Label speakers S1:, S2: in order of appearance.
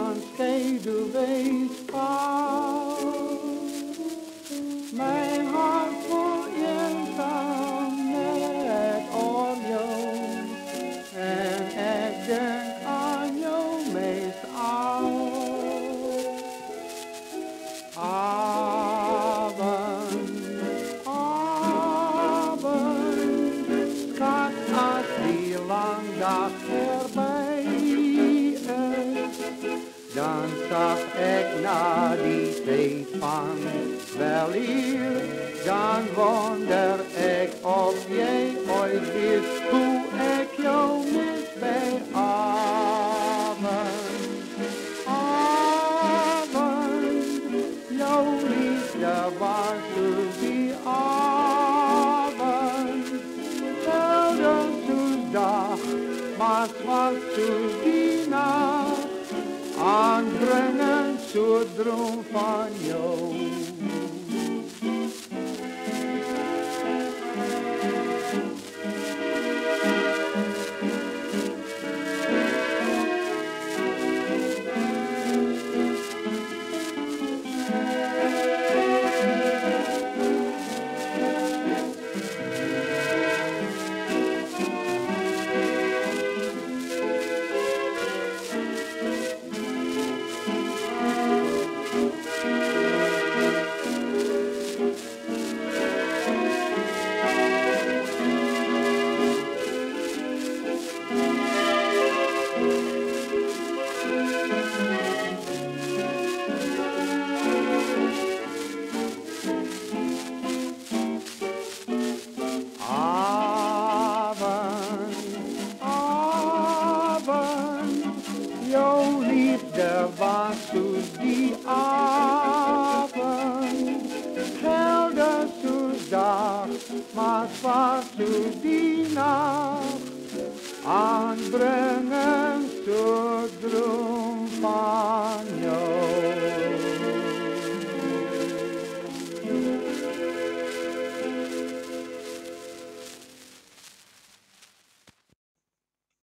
S1: van scheduwees valt. Mijn hart vol eenzaam net aan jou. En ik denk aan jou meest al. Avond, schat, als die lang dag voorbij is, dan zag ik na die tijd van wel hier, dan wonder ik of jij ooit wist hoe ik jou mis bij avond. Jouw liefde was zoals die avond, zelden zoals dag, maar zwart zoals die nacht, aanbrengen zo'n droom van jou. Maar zwart zoals die nacht, aanbrengen